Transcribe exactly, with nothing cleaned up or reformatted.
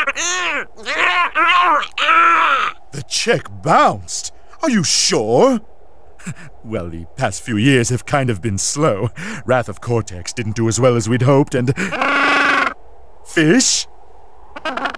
The check bounced. Are you sure? Well, the past few years have kind of been slow. Wrath of Cortex didn't do as well as we'd hoped, and... Fish?